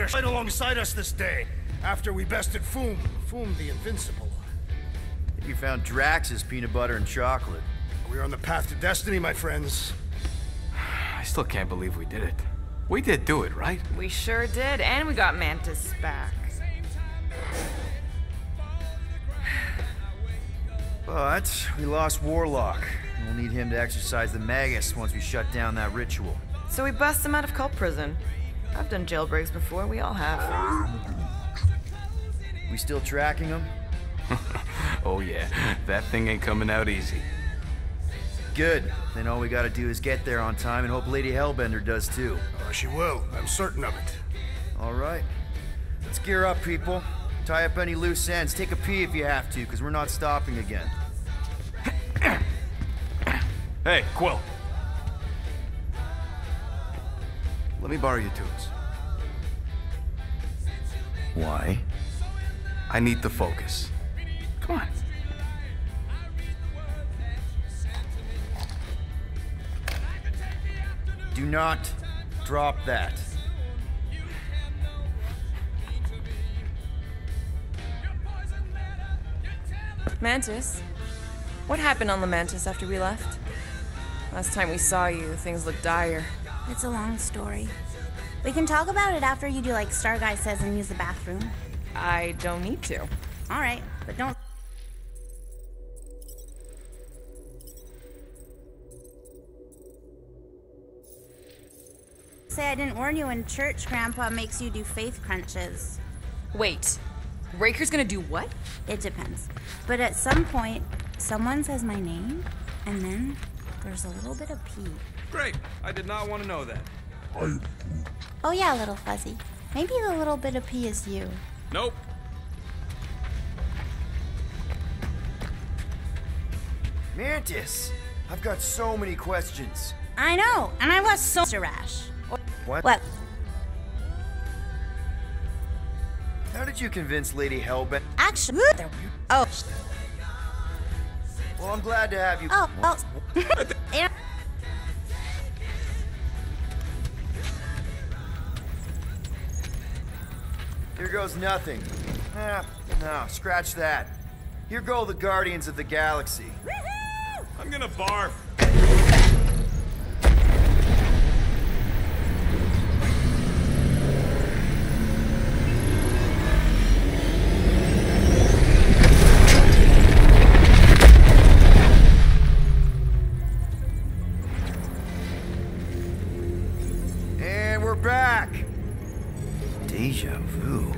Hellbender right alongside us this day, after we bested Foom the Invincible. You found Drax's peanut butter and chocolate. We are on the path to destiny, my friends. I still can't believe we did it. We did do it, right? We sure did, and we got Mantis back. But we lost Warlock. We'll need him to exercise the Magus once we shut down that ritual. So we bust him out of cult prison. I've done jailbreaks before, we all have. We still tracking him? Oh yeah, that thing ain't coming out easy. Good. Then all we gotta do is get there on time and hope Lady Hellbender does too. She will. I'm certain of it. All right. Let's gear up, people. Tie up any loose ends. Take a pee if you have to, because we're not stopping again. Hey, Quill. Let me borrow your tools. Why? I need the focus. Come on. Do not drop that. Mantis? What happened on the Mantis after we left? Last time we saw you, things looked dire. It's a long story. We can talk about it after you do like Star Guy says and use the bathroom. I don't need to. Alright, but don't... say I didn't warn you in church Grandpa makes you do faith crunches. Wait, Raker's gonna do what? It depends. But at some point, someone says my name, and then there's a little bit of pee. Great. I did not want to know that. Oh yeah, little fuzzy. Maybe the little bit of pee is you. Nope. Mantis! I've got so many questions. I know, and I was so rash. What? What? How did you convince Lady Hellbender? Actually, oh. Well, I'm glad to have you. Oh, well. And Here goes nothing. No, scratch that. Here go the Guardians of the Galaxy. I'm gonna barf. And we're back. Deja vu.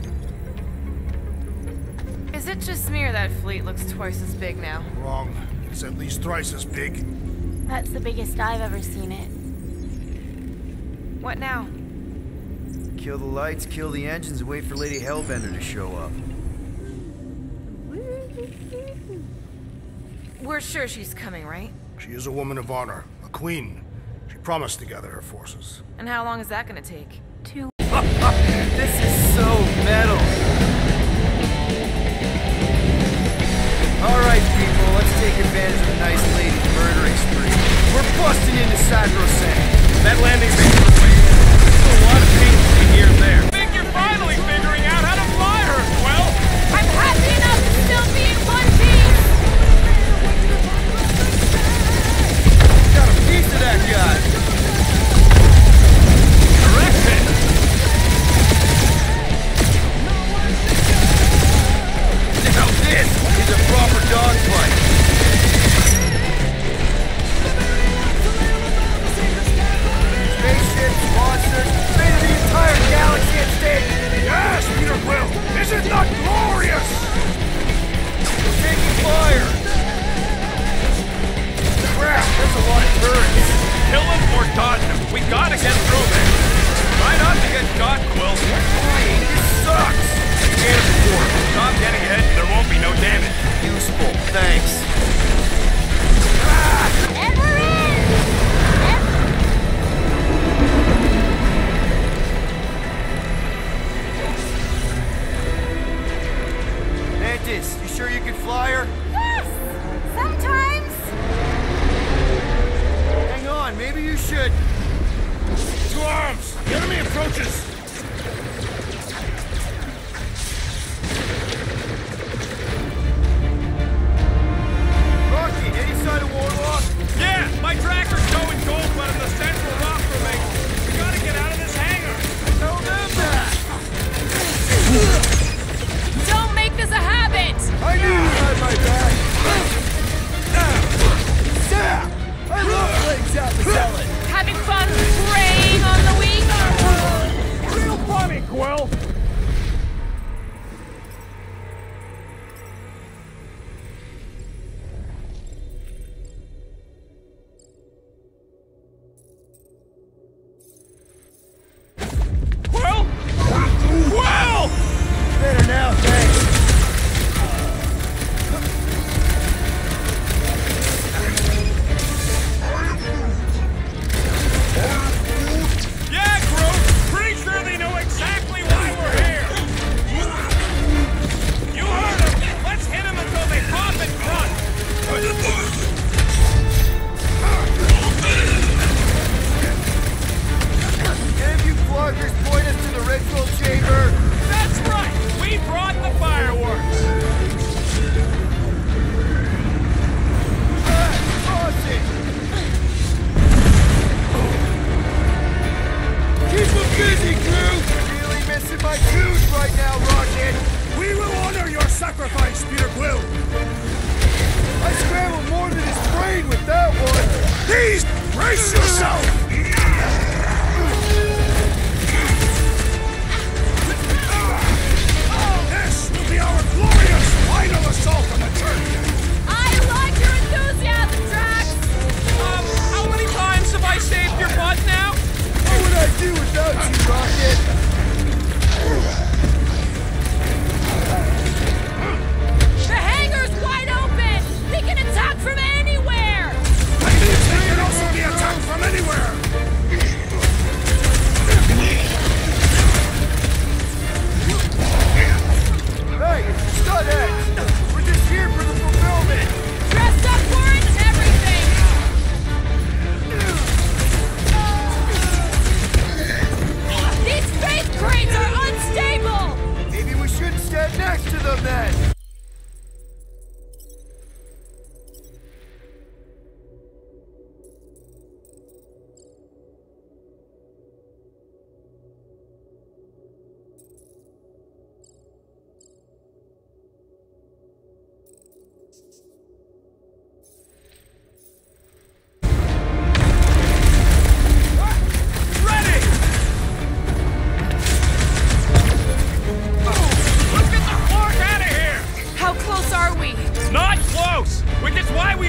Is it just me or that fleet looks twice as big now? Wrong. It's at least thrice as big. that's the biggest I've ever seen it. What now? Kill the lights, kill the engines, and wait for Lady Hellbender to show up. We're sure she's coming, right? She is a woman of honor, a queen. She promised to gather her forces. And how long is that gonna take? 2. This is so metal. Alright, people, let's take advantage of a nice lady's murdering spree. We're busting into Sacrosanct. That landing's still a lot of pain between here and there. I think you're finally figuring out how to fly her, Quill. I'm happy enough to still be in one piece! Got a piece of that guy. Direct it.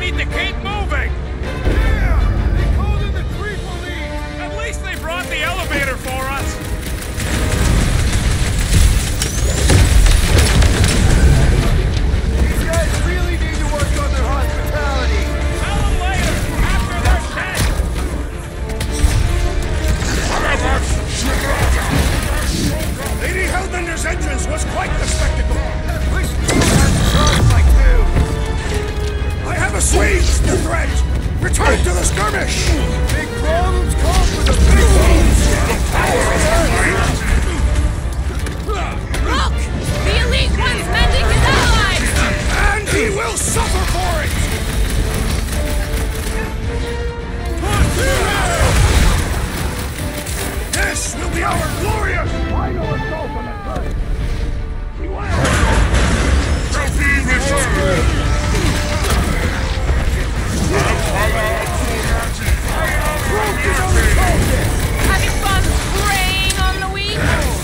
need to keep moving! Yeah! They called in the creep police! At least they brought the elevator for us! These guys really need to work on their hospitality. Tell them later, after they're dead! Lady Hellbender's entrance was quite the spectacle! Wish you had songs like you. I have assuaged the threat! Return to the skirmish! Big problems call for the big ones. Look! The Elite One's mending his allies! And he will suffer for it! This will be our glorious final assault on the turret! Having fun preying on the weak?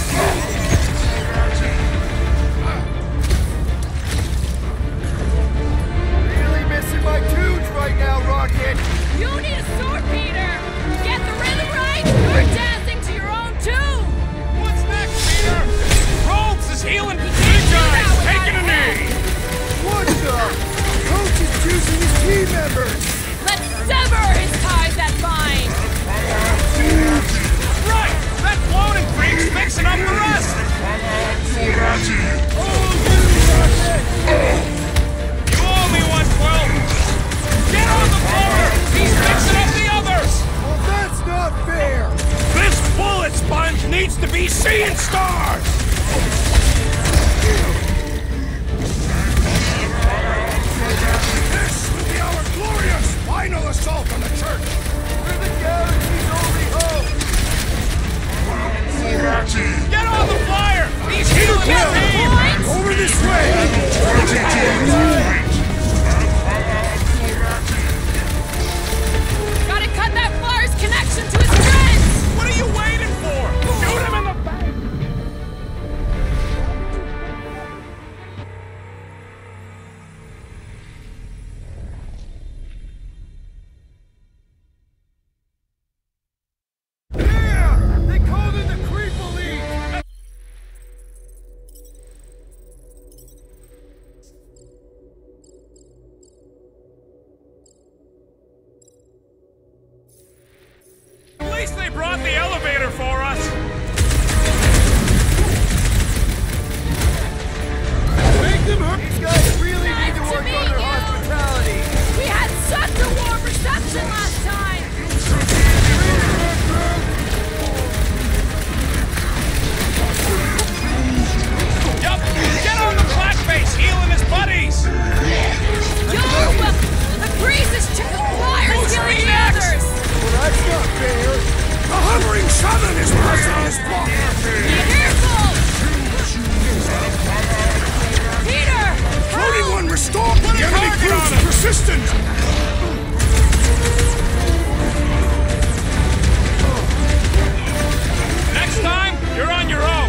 Really missing my tunes right now, Rocket. You need a sword, Peter! Get the rhythm right! You're dancing to your own tune! What's next, Peter? Rogues is healing big can't do guys, that without taking a his knee! What the? Coach is choosing his team members. Let's sever his ties that bind! Right! That floating freak's fixing up the rest! You owe me one, Quill! Get on the floor! He's fixing up the others! Well, that's not fair. This bullet sponge needs to be seeing stars! This will be our glorious final assault on the church! We're the galaxy's only hope. Get on the flyer! He's healing his team! Over this way! Gotta cut that flyer's connection to his friends! What are you waiting for? Shoot him in the back! Yeah! They called in the creep police. At least they brought the elevator for us! Make them hurt. These guys really need to Nice to work meet on their you. hospitality. We had such a warm reception last time! Yup! Get on the flat face, healing his buddies! Yo! The priest is flyers killing the Phoenix! others! Well, that's not fair. The hovering shaman is pressing his block! Be careful! Peter! Floating help! one restored! The enemy target proves on him. persistent! Next time, you're on your own!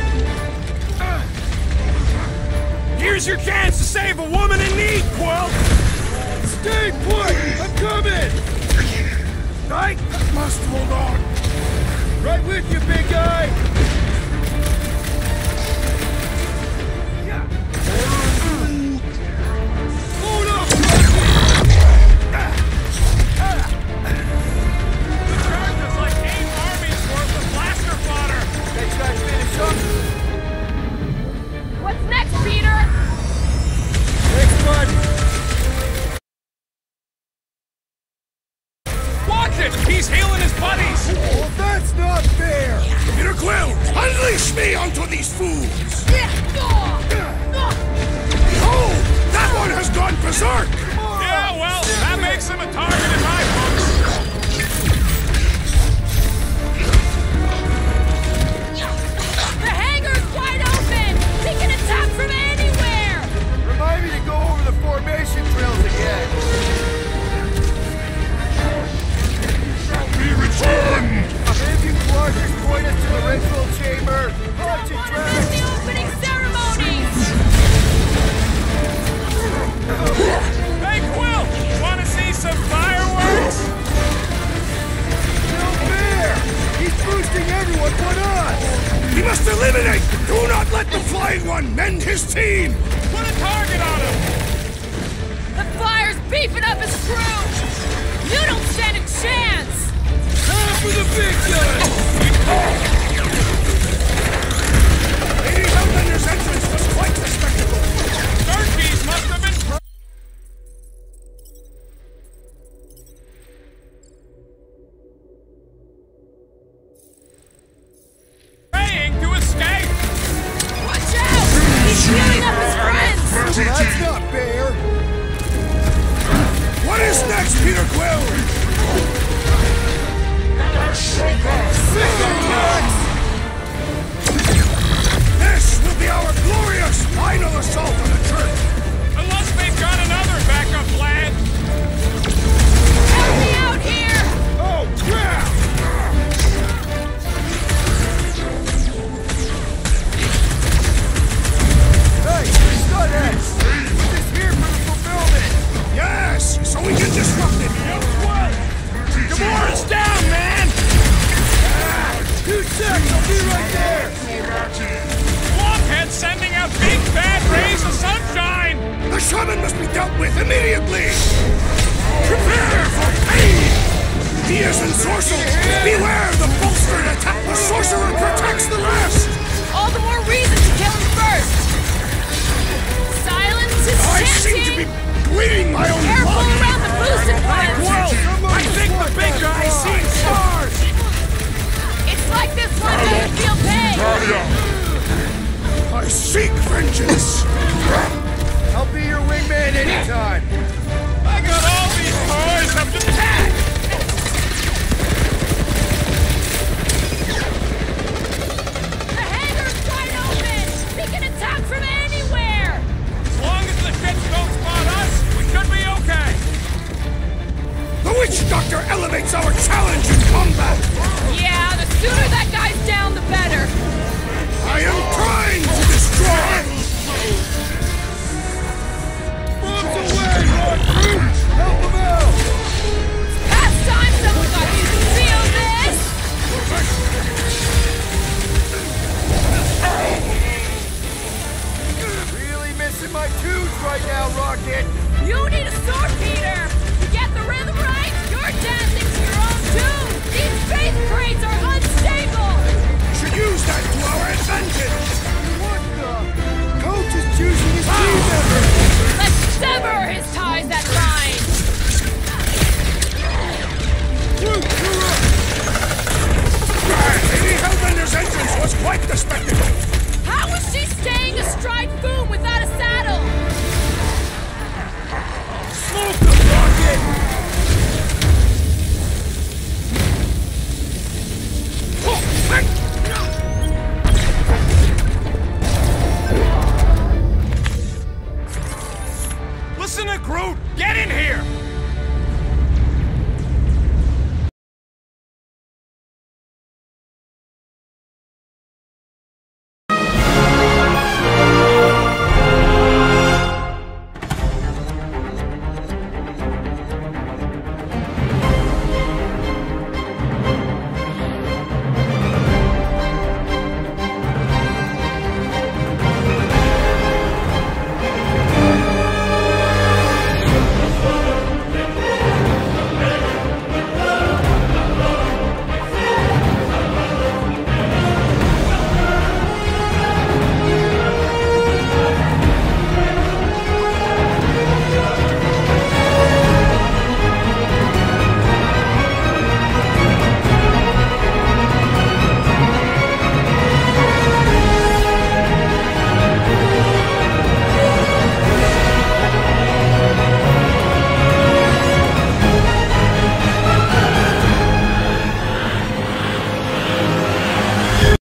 Here's your chance to save a woman in need, Quill! Stay put. I'm coming. I must hold on! Right with you, big guy. Hold up. The charge is like 8 armies worth of blaster fodder! Next guy finish up. What's next, Peter? Next one. Watch it! He's healing his buddies! Well, that's not fair. Peter Quill, unleash me onto these fools! Oh! That one has gone berserk! Yeah, well, that makes him a target in my books! The hangar's wide open! They can attack from anywhere! Remind me to go over the formation drills again. We return! If you Clarkers point us to the ritual chamber, punch and Wanna drag. miss the opening ceremonies! Hey, Everyone, mend his team! Put a target on him! The fire's beefing up his crew! You don't stand a chance! Time for the big gun! Lady Hellbender's entrance was quite the spectacle! Turkeys must have been praying to escape! Watch out! He's healing up his friends! Well, that's not fair! What is next, Peter Quill? This will be our glorious final assault on the church! Unless they've got another backup plan! Help me out here! Oh, crap! Hey, Stunheads! Put this here for the fulfillment! Yes, so we can disrupt it! Gamora's down, man! 2 seconds, I'll be right there! Blockhead sending out big bad rays of sunshine! The shaman must be dealt with immediately! Prepare for pain! He is ensorcelled! Beware the bolstered attack! The sorcerer protects the rest! All the more reason to kill him first! Silence is I seem to be bleeding my own Careful blood! around the boosted buttons! Whoa! I think the big guy's seen stars! It's like this one doesn't feel pain! I seek vengeance! I'll be your wingman anytime! I got all these toys up to attack! The hangar's wide open! We can attack from anywhere! As long as the ships don't spot us, we should be okay! The witch doctor elevates our challenge in combat! Yeah, the sooner that guy's down, the better! I am trying to destroy! Bombs away, Lord Groot!